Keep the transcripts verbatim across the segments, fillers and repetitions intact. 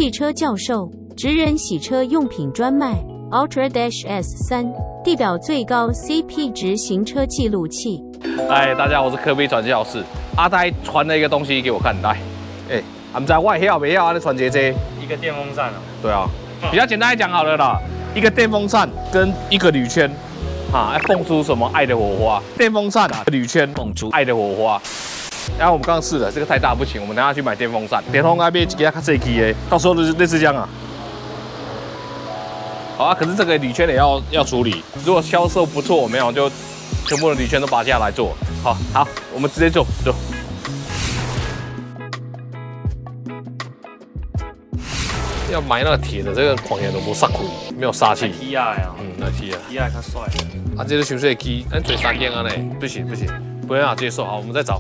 汽车教授，职人洗车用品专卖 Ultra Dash S 三，地表最高 C P 值行车记录器。 来，大家好，我是科比传教老师。阿呆传了一个东西给我看，来，哎、欸，俺们在外晓没晓？俺传这这一个电风扇哦。 对啊，比较简单来讲好了啦，一个电风扇跟一个铝圈，啊，蹦出什么爱的火花？电风扇啊，铝圈蹦出爱的火花。然后我们刚刚试了，这个太大不行，我们等下去买电风扇。电风扇边给它卡这机的，到时候就是类似这样啊。好啊，可是这个铝圈也要要处理，如果销售不错，我们就全部的铝圈都拔下来做。好，好，我们直接做做。要买那个铁的，这个狂野都不上去，没有杀气。 T I 啊， 嗯，那 T I。 T I 较帅。 啊，这个纯粹机，咱做三件啊嘞，不行不行，不能接受。好，我们再找。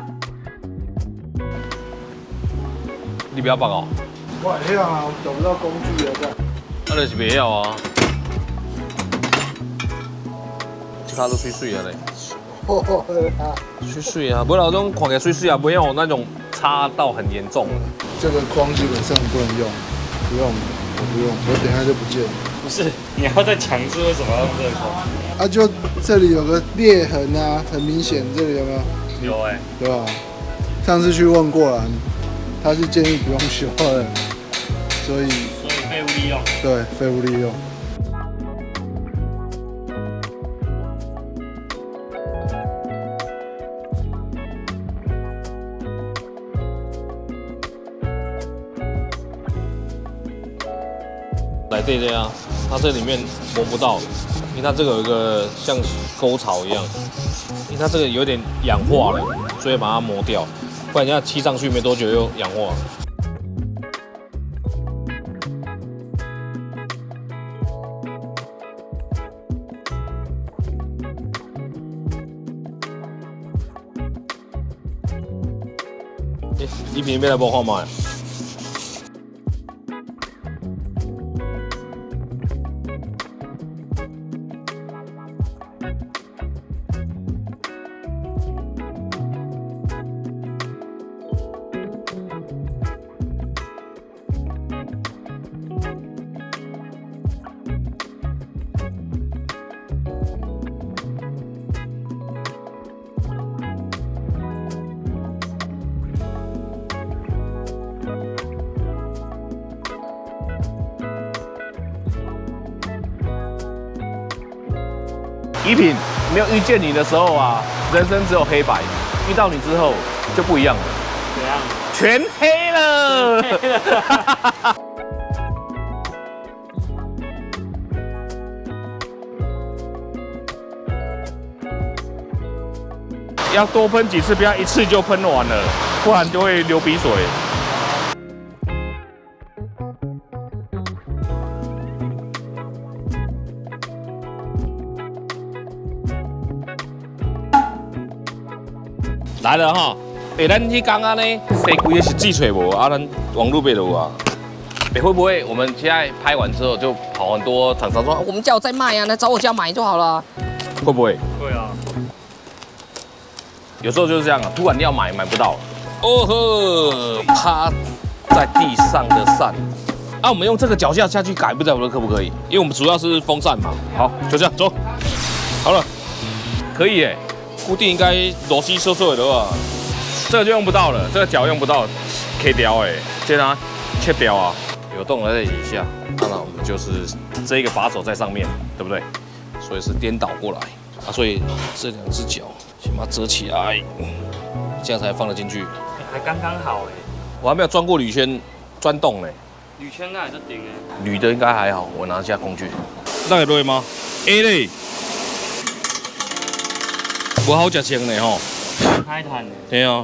你不要放哦。 我会晓啊，找不到工具了，这样。 那就是不要啊。这卡都水水啊嘞。水水啊，不然那种看起来水水啊，不要那种擦到很严重的。 这个框基本上不能用，不用，我不用，我等一下就不见了。 不是，你要再强制，为什么要用这个框？ 啊，就这里有个裂痕啊，很明显，这里有没有？ 有哎、欸， 对吧？上次去问过了，他是建议不用修的，所以所以废物利用。 对，废物利用。 来对对啊，它这里面磨不到，因为它这个有一个像沟槽一样，因为它这个有点氧化了，所以把它磨掉，不然人家漆上去没多久又氧化。欸，你平要来帮我看卖？一品没有遇见你的时候啊，人生只有黑白；遇到你之后就不一样了。 怎样？ 全黑了。要多喷几次，不要一次就喷完了，不然就会流鼻水。来了哈，哎，咱去刚刚呢，谁规个是自找无啊？咱网络买的有啊。哎，会不会我们现在拍完之后就跑很多厂商说，我们家有在卖啊，来找我家买就好了？会不会？ 会啊。 有时候就是这样啊，突然要买买不到。哦呵，趴在地上的扇。啊，我们用这个脚架下去改，不知道可不可以？因为我们主要是风扇嘛。好，就这样走。好了，可以耶。固定应该螺丝收收的话，这个就用不到了，这个脚用不到，切掉哎，接它切掉啊，有洞在底下，当然我们就是这个把手在上面，对不对？所以是颠倒过来啊，所以这两只脚先把它折起来，这样才放得进去。 还刚刚好哎， 我还没有钻过铝圈钻洞嘞， 铝圈那也是顶哎， 铝的应该还好，我拿下工具，那个对吗 ？A 嘞。不好吃清的吼， 开弹的。 对啊，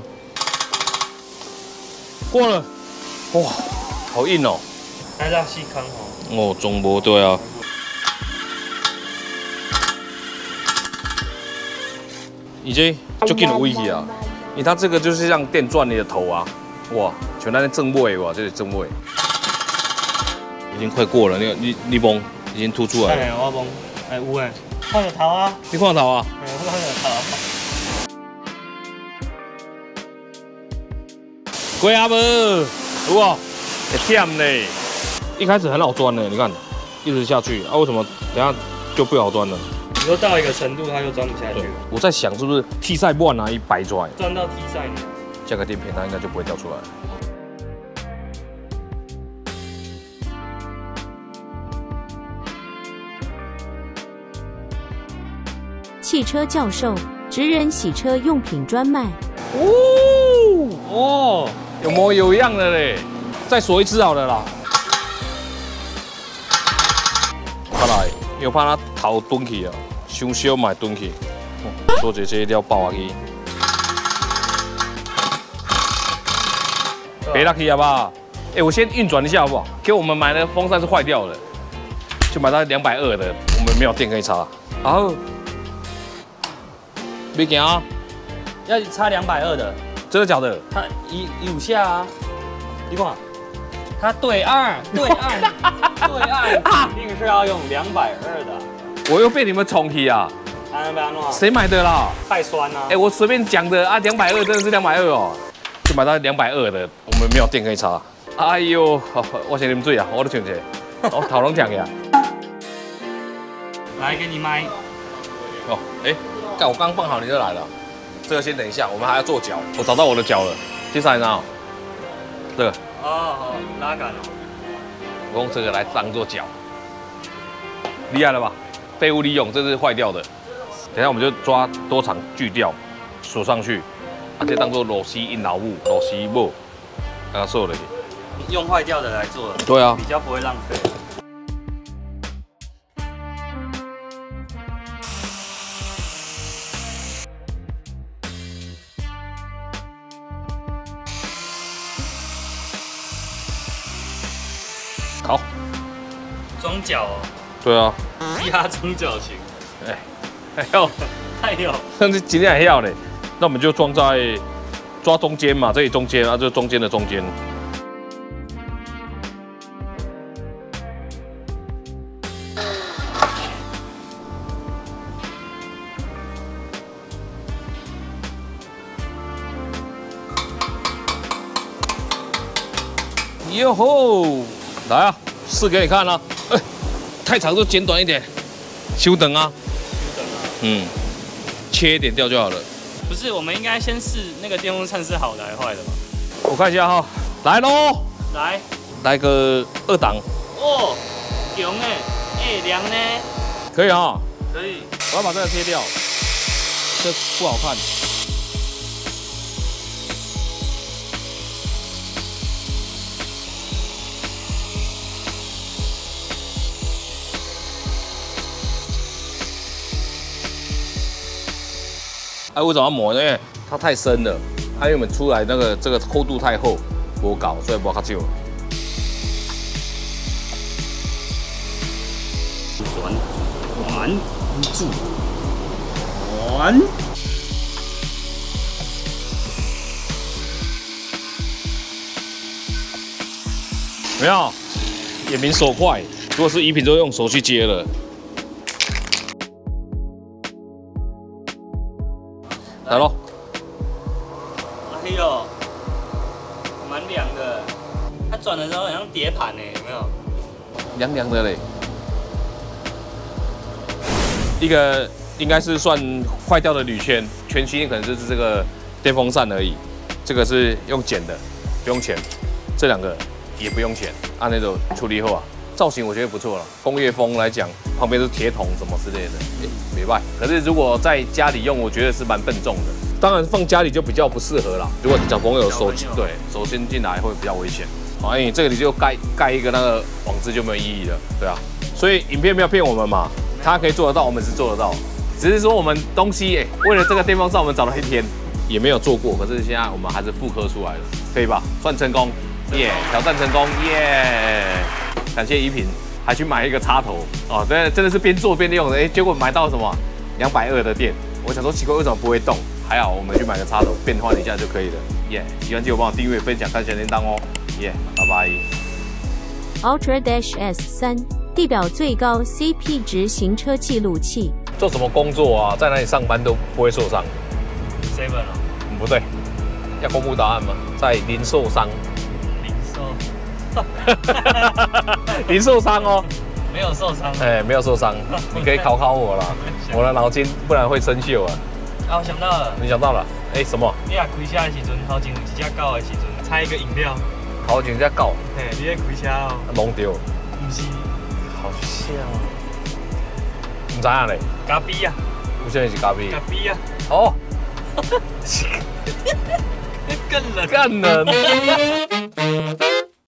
过了，哇，好硬哦。 还要细坑哦。 哦，中波对啊。已经就给你威气啊，因为它这个就是像电钻你的头啊，哇，全那正位哇，这是正位，已经快过了，那个你你崩已经凸出来了。 哎，我崩，哎有哎，看着头啊。 你看头啊？ 哎，我看着头。 过啊无？有无？ 很甜嘞。一开始很好钻呢，你看，一直下去啊，为什么等下就不好钻了？ 你说到一个程度，它就钻不下去了。 我在想是不是 T 赛不拿一摆出来， 钻到 T 赛呢？ 加个垫片，它应该就不会掉出来。 汽车教授，职人洗车用品专卖。 哦哦，有模有样的嘞，再锁一只好了啦。再来，因为我怕它头蹲去啊，伤小嘛蹲去，做这些料爆下去。别拉去好不好？哎，我先运转一下好不好？给我们买的风扇是坏掉的，就买到两百二的，我们没有电可以插。然后。别惊啊！ 要插两百二的， 真的假的？ 它一一五下啊，你看，它对二对二对二，一定是要用两百二的。 我又被你们宠起啊！ 安安诺， 谁买的啦？ 太酸了。 哎，我随便讲的啊，两百二真的是两百二哦，就买到两百二的，我们没有电可以插。哎呦，我先啉水啊，我都想起，我头拢痛呀。 来，给你麦。 哦，哎。干，我刚放好你就来了，这个先等一下，我们还要做脚。我找到我的脚了，接下来呢？这个。 哦，好，拉杆哦。 我用这个来当做脚，厉害了吧？废物利用，这是坏掉的。等一下我们就抓多长锯掉，锁上去，啊，这当做螺丝引老母，螺丝母，刚刚锁了。 用坏掉的来做， 对啊， 比较不会浪费。 好， 装脚哦。 对啊。 压中脚型。 哎，还有， 还有， 甚至今天还要嘞，那我们就装在抓中间嘛，这里中间啊，就中间的中间。哟吼！来啊，试给你看啊！哎，太长就剪短一点，休等啊。 休等啊。 嗯，切一点掉就好了。 不是，我们应该先试那个电风扇是好的还是坏的吧？ 我看一下哈，来喽！ 来， 来个二档。 哦，强哎，哎凉呢？ 可以哈。 可以。 我要把这个切掉，这不好看。哎，为什么要磨呢？因为它太深了，它原本出来那个这个厚度太厚，我搞，所以不较久。 转转住转， 没有，眼明手快，如果是一品就用手去接了。来咯！ 哎呦，蛮凉的。它转的时候好像碟盘呢，有没有？ 凉凉的嘞。一个应该是算坏掉的铝圈，全新可能就是这个电风扇而已。这个是用剪的，不用钱。这两个也不用钱，按那种处理后啊，造型我觉得不错了。工业风来讲，旁边是铁桶什么之类的，哎，没坏。可是如果在家里用，我觉得是蛮笨重的。当然放家里就比较不适合啦。如果小朋友手对手伸进来会比较危险。好，哎，这个你就盖盖一个那个网子就没有意义了，对啊。所以影片没有骗我们嘛，他可以做得到，我们是做得到。只是说我们东西哎，为了这个电风扇，我们找了一天也没有做过，可是现在我们还是复刻出来了，可以吧？算成功，耶！挑战成功，耶！感谢怡品，还去买一个插头哦，真真的是边做边用的，哎，结果买到什么两百二的电，我想说奇怪为什么不会动？还好我们去买个插头变换一下就可以了，耶！喜欢记得帮我订阅、分享、开小铃铛哦，耶！拜拜。 Ultra Dash S 三地表最高 C P 值行车记录器。 做什么工作啊，在哪里上班都不会受伤。 seven 哦， 不对，要公布答案吗？在零售商。 零售。 你受伤哦。 没有受伤。 哎，没有受伤，你可以考考我啦，我的脑筋不然会生锈啊。 啊，我想到了， 你想到了？哎，什么？ 你啊开车的时阵，头前有一只狗的时阵，猜一个饮料。 头前只狗。 嘿，你在开车哦。 弄掉。 不是。 好像。唔知影嘞。 咖啡啊。 有啥是咖啡？ 咖啡啊。 哦。 更冷。 更冷。